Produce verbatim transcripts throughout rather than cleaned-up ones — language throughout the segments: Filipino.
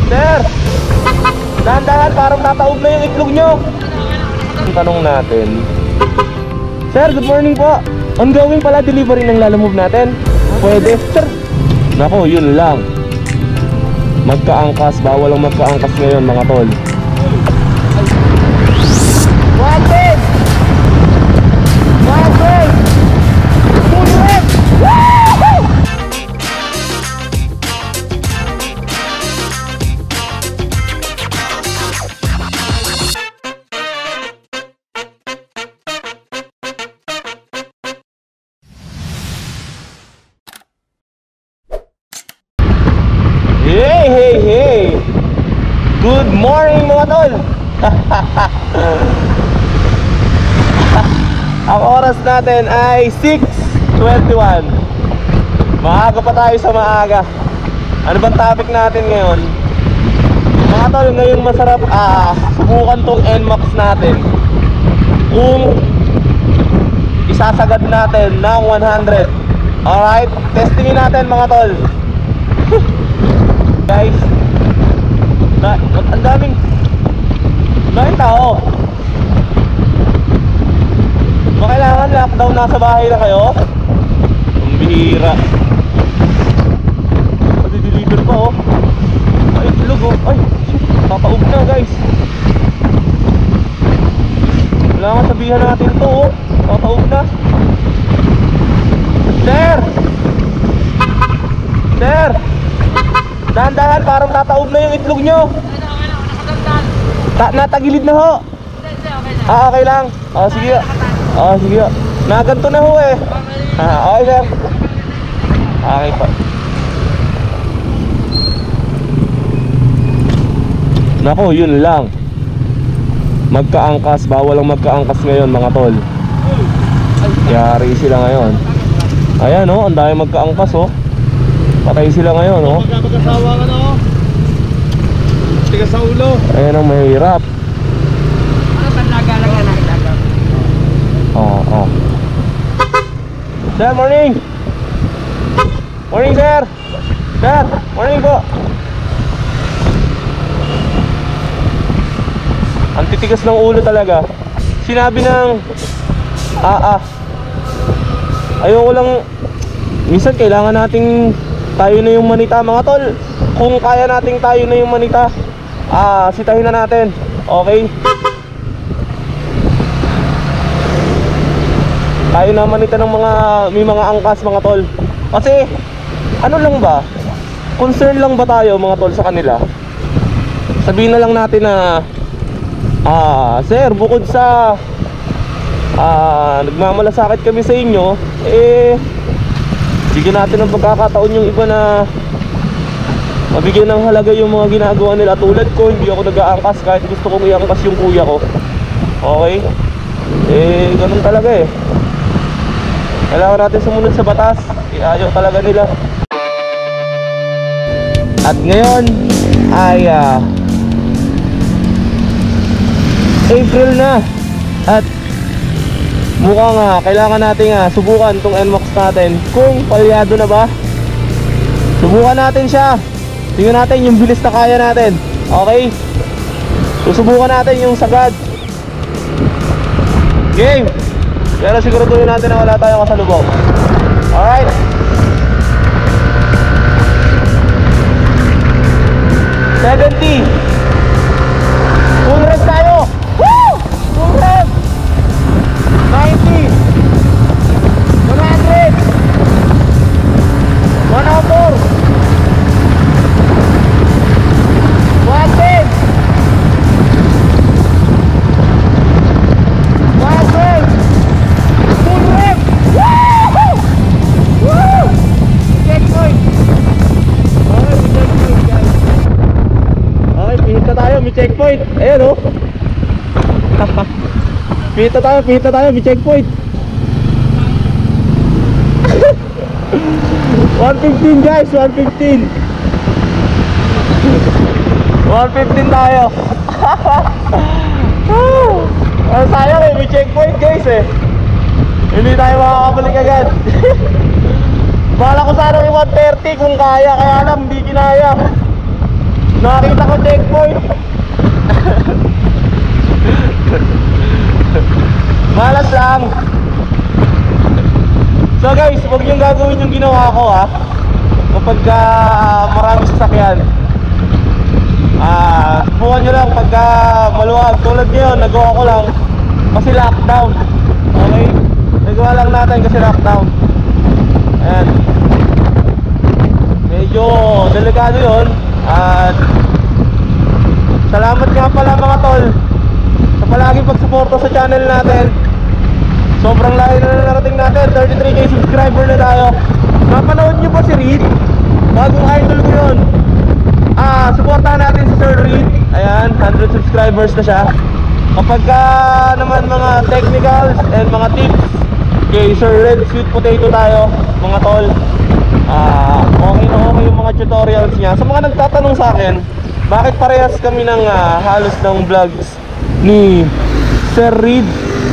Sir! Dahan-dahan, parang tataob na yung itlog nyo. Ang tanong natin, Sir, good morning po. Ongoing pala delivery ng Lalamove natin. Pwede, sir. Nako, yun lang. Magkaangkas, bawal ang magkaangkas ngayon mga tol. Wanted! Wanted! Full rep! Woo! Hey, hey, hey! Good morning mga tol! Ang oras natin ay six twenty-one. Maaga pa tayo sa maaga. Ano bang topic natin ngayon? Mga tol, ngayong masarap ah, subukan tong N MAX natin. Kung isasagad natin ng one hundred. Alright, testingin natin mga tol. Guys, na, ang daming daming tao. Ba kailangan lockdown, nasa bahay na kayo? Ang bihira. Pag-deliver pa oh. Ay, itlog oh. Ay, shit, papaog na guys. Kailangan sabihan natin to oh. Papaog na. Sir! Sir! Dahan-dahan, parang tataob na yung itlog nyo. Ta natagilid na ho. Ah, okay lang. Ah, sige. Ah, sige. Naganto na ho eh. Ah, okay sir. Okay pa. Nako, yun lang. Magkaangkas, bawal ang magkaangkas ngayon mga tol. Yari sila ngayon. Ayan oh, ang dami magkaangkas oh. Patay sila ngayon, no? Magkakasawa ka na, oh. Tigas sa ulo. Ayan ang mahirap. Ano ba nagalaga na kita? Oo, oo. Sir, morning! Morning, sir! Sir, morning po! Ang titigas ng ulo talaga. Sinabi ng Ah, ah ayoko lang. Minsan kailangan nating tayo na yung manita mga tol. Kung kaya nating tayo na yung manita, ah, sitahin na natin. Okay? Tayo na manita ng mga may mga angkas mga tol. Kasi ano lang ba? Concern lang ba tayo mga tol sa kanila? Sabihin na lang natin na ah, sir, bukod sa ah, nagmamalasakit kami sa inyo, eh bigyan natin ng pagkakataon yung iba na mabigyan ng halaga yung mga ginagawa nila. Tulad ko, hindi ako nag-aangkas kahit gusto kong iangkas yung kuya ko. Okay? Eh, ganun talaga eh. Kailangan natin sumunod sa batas. Iayaw talaga nila. At ngayon ay uh, April na. At mukhang uh, kailangan natin uh, subukan tong N MAX natin. Kung palyado na ba, subukan natin siya. Tingnan natin yung bilis na kaya natin. Okay? Susubukan natin yung sagad. Game! Pero siguraduhin natin na wala tayong kasalubong. Alright? seventy. Full rev tayo. Woo! Full rev. ninety. one hundred. one oh four. one ten. one twelve. Full rev. Woo! Woo! Checkpoint. Okay, checkpoint guys. Okay, pihit na tayo, may checkpoint. Ayan oh. Pihit na tayo, pihit na tayo, may checkpoint. one fifteen guys, one fifteen. one fifteen tayo. Ang sayang eh, may checkpoint guys eh. Hindi tayo makakabalik agad. Bala ko sana yung one thirty kung kaya, kaya lang hindi kinaya. Nakakita Yun yung gagawin yung ginawa ko ha. Kapag uh, marami sasakyan. Ah, subukan nyo lang pagka maluwag. Tulad ngayon, nagawa ko lang kasi lockdown. Okay? Nagawa lang natin kasi lockdown. Ayan. Medyo delikado yun. At salamat nga pala mga tol sa palaging pagsuporta sa channel natin. Sobrang layo na narating natin. thirty-three K subscriber na tayo. Napanood nyo ba si Reed? Bagong idol ko yun. Ah, supportahan natin si Sir Reed. Ayan, one hundred subscribers na siya. Kapag ka naman mga technicals and mga tips kay Sir Red Sweet Potato tayo, mga tol. Ah, okay na okay yung mga tutorials niya. Sa mga nagtatanong sa akin, bakit parehas kami ng uh, halos ng vlogs ni Sir Reed?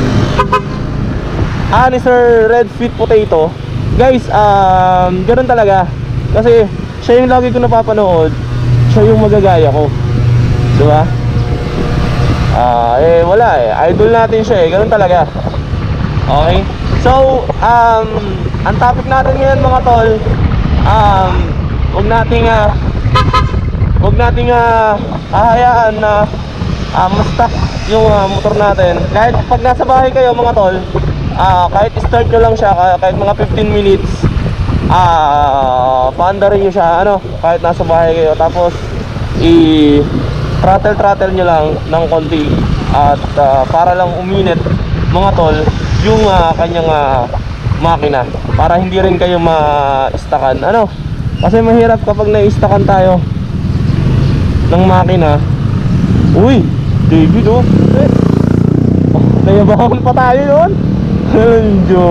Ah, ni Sir Red Sweet Potato. Guys, um, ganun talaga. Kasi siya yung lagi ko napapanood. Siya yung magagaya ko. Diba? Ah, eh wala eh. Idol natin siya eh. Ganun talaga. Okay? So, um, ang topic natin ngayon mga tol, um, huwag nating uh, huwag nating uh, ahayaan na uh, ma-stuck yung uh, motor natin. Kahit pag nasa bahay kayo mga tol, uh, kahit start nyo lang siya, kahit mga fifteen minutes, uh, paandarin nyo siya, ano, kahit nasa bahay kayo. Tapos i throttle throttle nyo lang ng konti. At uh, para lang uminit mga tol yung uh, kanyang uh, makina, para hindi rin kayo ma-stakan, ano, kasi mahirap kapag na-stakan tayo ng makina. Uy, David oh, eh, oh nayabangan pa tayo yun. Hello.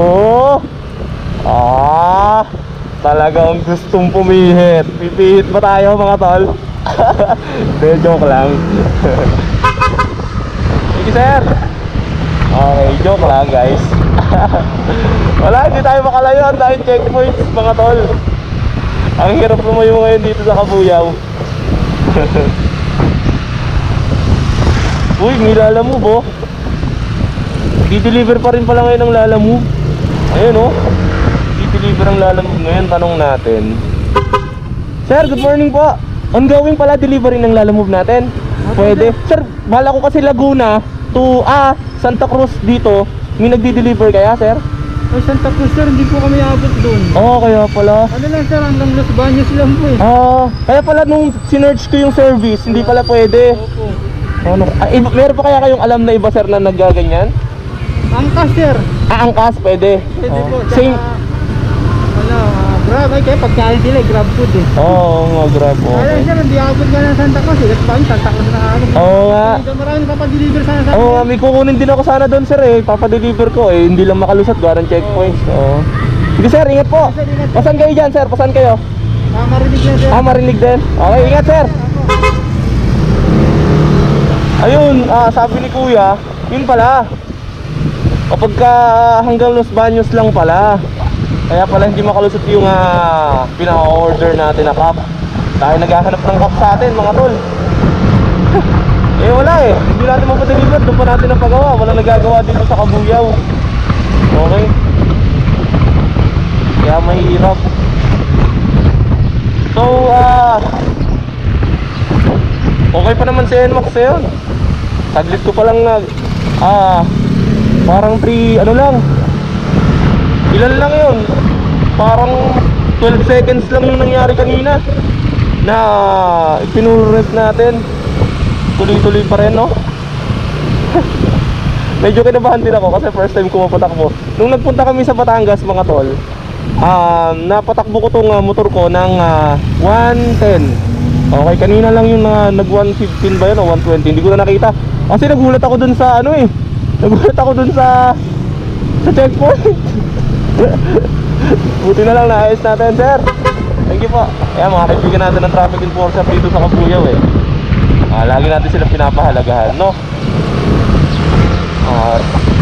Ah, talagang gustong pumihit. Pipihit pa tayo mga tol. De, joke lang. Sige sir. Okay, joke lang guys. Wala, hindi tayo makalayo dahil checkpoints mga tol. Ang hirap lumayo ngayon dito sa Kabuyaw. Uy, may Lalamove oh. Di-deliver pa rin pala ngayon ang Lalamove. Ayun oh, di-deliver ang Lalamove ngayon. Tanong natin. Sir, good morning po. Ongoing pala delivery ng Lalamove natin. Pwede. Sir, bala ko kasi Laguna to ah, Santa Cruz dito. May nagdi-deliver kaya sir? Ay, Santa Cruz sir, hindi po kami abot doon. Oo, oh, kaya pala. Ano lang sir, hanggang Los Baños lang po eh. Ah, kaya pala nung sinerch ko yung service, hindi pala pwede. Opo. Ano? Ah, iba, meron pa kaya kayong alam na iba sir na naggaganyan? Angkas sir. Ah, angkas, pwede. Pwede Oh. po. Tsaka, Same. Ano, uh, grab. Ay, kaya pagkain sila, eh, grab food eh. Oo, oh, nga grab. Kaya Okay. sir, hindi abot nga ng Santa Cruz eh. That's fine, Santa Cruz na abot. Oo nga. Maraming papadeliver sana sa Oo, oh, may kukunin din ako sana doon sir eh. Papadeliver ko eh. Hindi lang makalusot, gawa ng checkpoints. Oo. Sige sir, ingat po. Sir, ingat po. Pasan kayo dyan sir? Pasan kayo? Ah, marinig na sir. Ah, marinig din. Okay, ingat sir. Ayun, ah, sabi ni kuya, yun pala, kapag ka hanggang Los Baños lang pala, kaya pala hindi makalusot yung uh, pinaka-order natin na cup. Dahil naghahanap ng cup sa atin mga tol. Eh wala eh, hindi natin mapadeliver, doon pa natin ang pagawa. Walang nagagawa dito sa Kabuyaw. Okay, kaya mahirap. So ah uh, okay pa naman si N MAX eh yun. Saglit ko pa lang nag ah parang three ano lang, ilan lang yun, parang twelve seconds lang yung nangyari kanina na ipinurret natin. Tuloy-tuloy pa rin no. Medyo kinabahan din ako kasi first time ko mapatakbo. Nung nagpunta kami sa Batangas mga tol, um, napatakbo ko tong uh, motor ko ng uh, one ten. Okay, kanina lang yung uh, nag one fifteen ba yun o one twenty, hindi ko na nakita. Kasi nagulat ako dun sa ano eh, nagulat ako dun sa sa checkpoint. Buti na lang naayos natin sir. Thank you po. Ayan, mga kaibigan natin ng traffic enforcer dito sa Kabuyaw eh. Ah, lagi natin sila pinapahalagahan, no? Ah,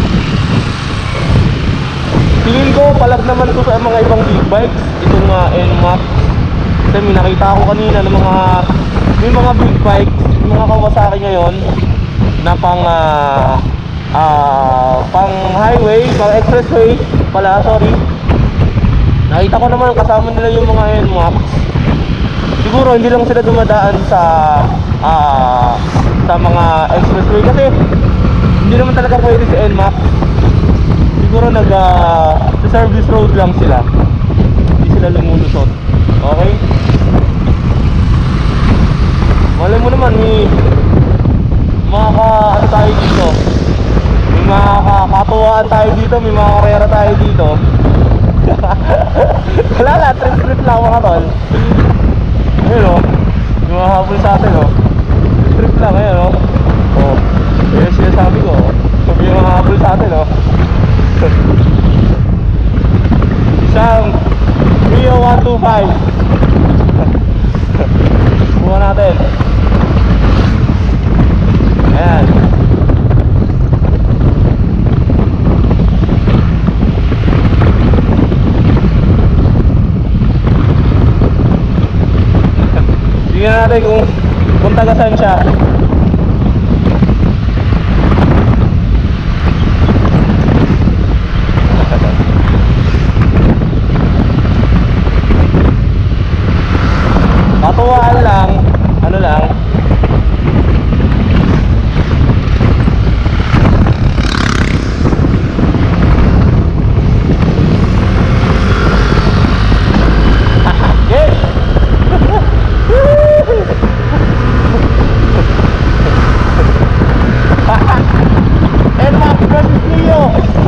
tingin ko palag naman to sa mga ibang big bikes itong uh, N MAX. Kasi may nakita ako kanina ng mga may mga big bikes, mga Kawasaki ngayon na pang uh, uh, pang highway, pang expressway pala, sorry, na nakita ko naman kasama nila yung mga N MAX. Siguro hindi lang sila dumadaan sa ah, sa mga expressway kasi hindi naman talaga pwede si N MAX. Siguro nag uh, sa service road lang sila, hindi sila lumulusot. Okay, malay mo naman may makaka ano tayo dito, may makakatuwaan tayo dito, may mga karera tayo dito. Wala na, trip trip lang mga tol. Ayun o, yung mga habol sa atin o, trip lang ayun o. O, yun siya sabi ko, sabi yung mga habol sa atin o. Isang Rio one two five. Buka natin. Ayan. Tingnan natin kung kung taga saan siya. Katuwaan lang, ano lang. Yes! N MAX versus Neo.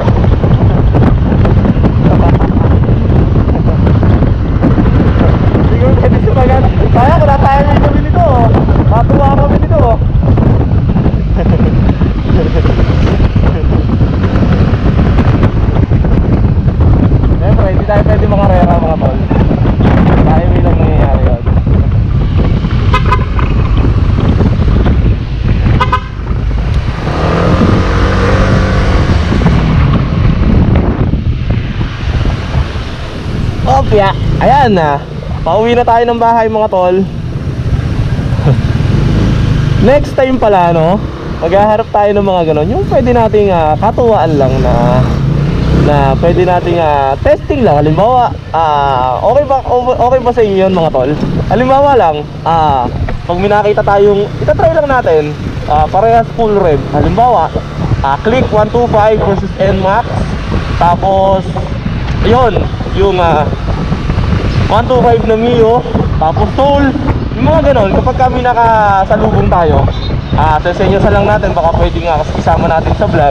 Siguro pwede sumagat. Kaya kung natayan kami nito, matuwa kami nito. Siyempre, hindi tayo pwede mga rera mga tol. Tayo may lang nangyayari yun. Opya, ayan na. Pauwi na tayo ng bahay mga tol. Next time pala no, maghaharap tayo ng mga ganon. Yung pwede nating uh, katuwaan lang na na pwede nating uh, testing lang. Halimbawa, uh, okay ba okay ba sa inyo yun mga tol? Halimbawa lang, uh, pag may nakita tayong, itatry lang natin, uh, parehas full rev. Halimbawa, uh, click one two five versus N MAX. Tapos, yun, yung uh, one two five na Mio, tapos Soul, yung mga ganon. Kapag kami nakasalubong tayo, ah, sesenyosan lang natin, baka pwede nga isama natin sa vlog.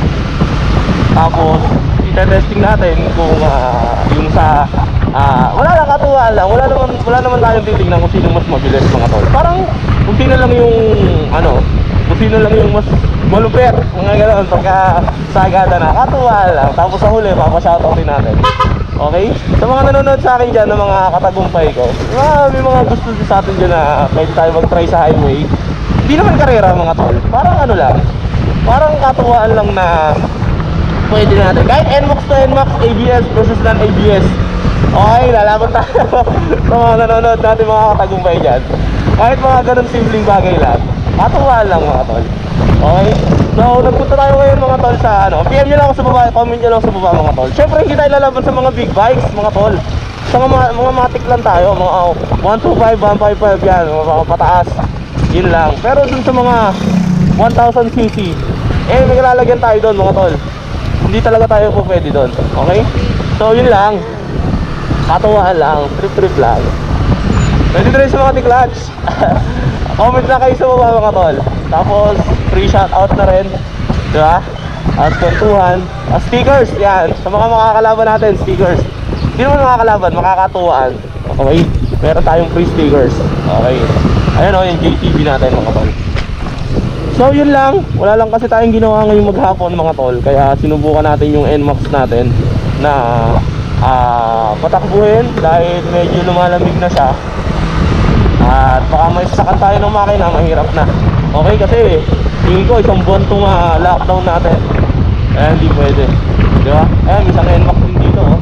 Tapos i-testing natin kung uh, yung sa uh, wala lang, katuwaan lang. Wala naman, wala naman tayong titignan kung sino mas mabilis mga tol. Parang kung sino lang yung ano, kung sino lang yung mas malupit, mga ganon. Pagka sagada na, katuwaan lang. Tapos sa huli, papashoutout din natin. Okay? Sa mga nanonood sa akin dyan, ng mga katagumpay ko, ah, may mga gusto sa atin dyan na pwede tayo mag-try sa highway. Hindi naman karera mga tol. Parang ano lang, parang katuwaan lang na pwede natin. Kahit N MAX to N MAX, A B S versus non-A B S. Okay, lalaban tayo sa mga nanonood natin, mga katagumpay dyan. Kahit mga ganun simpleng bagay lang, katuwaan lang mga tol. Okay? So, nagpunta tayo ngayon mga tol sa ano, P M nyo lang ako sa baba, comment nyo lang sa baba mga tol. Siyempre, hindi tayo lalaban sa mga big bikes mga tol. Sa mga, mga matic lang tayo, mga oh, one two five, one fifty-five yan, mga, mga pataas. Yun lang. Pero dun sa mga one thousand c c, eh, may lalagyan tayo doon mga tol. Hindi talaga tayo po pwede doon. Okay? So, yun lang. Katuwaan lang, trip-trip lang. Pwede rin sa mga tiklats. Comment na kayo sa baba mga tol. Tapos free shoutout na rin, di ba? At kwentuhan, at stickers, yan. Sa mga makakalaban natin, stickers. Hindi naman makakalaban, makakatuwaan. Okay? Meron tayong free stickers. Okay? Ayan o, yung J T V natin mga tol. So yun lang, wala lang kasi tayong ginawa ngayong maghapon mga tol. Kaya sinubukan natin yung N MAX natin na uh, patakbuhin dahil medyo lumalamig na siya. At baka may sakan tayo ng makina, mahirap na. Okay, kasi tingin ko isang buwan itong uh, lockdown natin. Kaya hindi pwede, di ba? Ayan, isang N MAX din dito oh.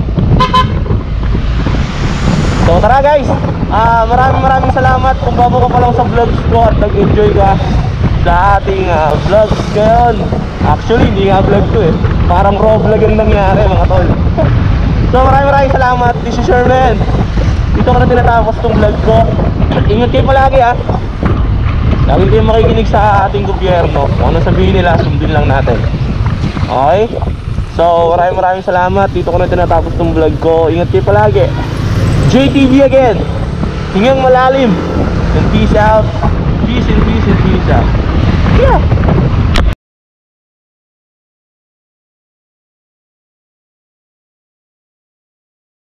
So tara guys, uh, maraming maraming salamat kung bago ka pa lang sa vlogs ko at nag-enjoy ka sa ating uh, vlogs ngayon. Actually, hindi nga vlog to eh, parang raw vlog ang nangyari mga tol. So maraming maraming salamat. This is Sherman. Dito ko na tinatapos tong vlog ko. Ingat kayo palagi ha. Lagi kayong makikinig sa ating gobyerno. Kung ano sabihin nila, sundin lang natin. Okay? So maraming maraming salamat. Dito ko na tinatapos tong vlog ko. Ingat kayo palagi. J T V again. Hingang malalim. And peace out. Peace and peace and peace out. Yeah.